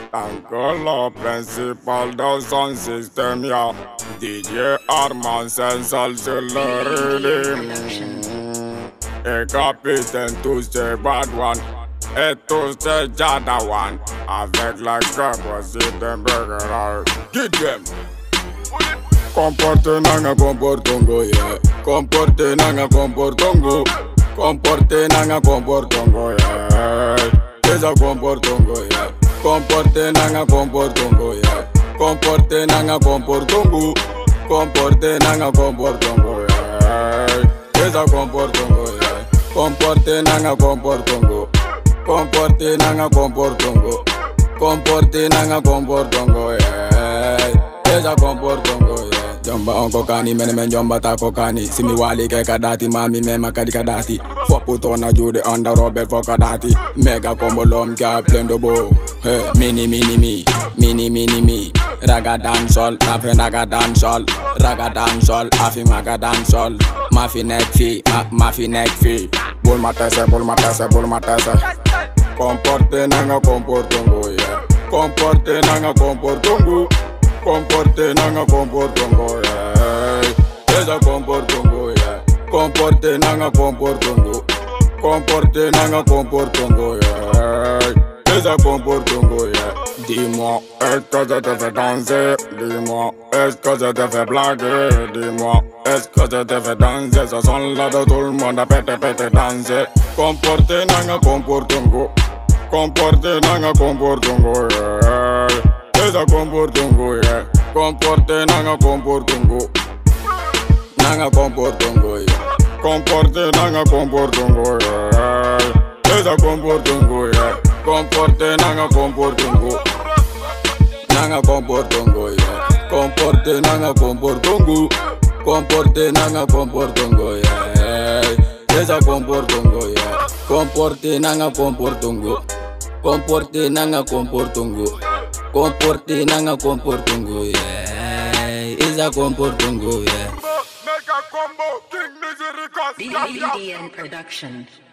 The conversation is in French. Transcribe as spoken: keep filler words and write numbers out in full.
Angolo principal d'un son système, ya D J Arman Sensal sur le rythme. Et capitaine tous ces bad one et tous ces jada one. Avec la capacité d'un burger, get them. Comporte nanga comportongo, yeah. Comporte nanga comportongo. Comporte nanga comportongo, yeah. Esa comportongo, yeah. Comporte nanga comportongo, yeah. Comporte nanga comportongo. Comporte nanga comportongo, yeah. Esa comportongo, yeah. Comporte nanga comportongo. Comporte nanga comportongo. Comporte nanga comportongo, yeah. Esa comportongo, yeah. Jomba on kokani, mene men jomba ta kokani. Simi wali ke kadati, mami me makadi kadati. Fok putona jude under Robert for kadati. Mega combo lom ka plein de beau. Hey, mini mini mi, mini mini mi. Raga dancehall, afi naga dancehall. Raga dancehall, afi maga dancehall. Mafi neck fi, ma mafi neck fi. Bul matese, bul matese, bul matese. Comporte nanga comportongo, yeah. Comporte nanga comportongo. Comporte nanga comportongo, yeah. Esa comportongo, yeah. Comporte nanga comportongo. Comporte nanga comportongo, yeah. Esa comportongo, yeah. Dis-moi, est-ce que je te fais danser? Dis-moi, est-ce que je te fais blaguer? Dis-moi, est-ce que je te fais danser? Ce son là de tout le monde a pété pété danser. Comporte nanga comportongo. Comporte nanga comportongo, yeah. Esa comportongo, yeah. Comporte nanga comportongo. Nanga comportongo, yeah. Comporte nanga comportongo, yeah. Esa comportongo, yeah. Comporte nanga comportongo. Nanga comportongo, yeah. Comporte nanga comportongo. Comporte nanga comportongo, yeah. Esa comportongo, yeah. Comporte nanga comportongo. Comporte nanga comportongo. Comporte nanga comportongo, yeah. Esa comportongo, yeah. B D N Production.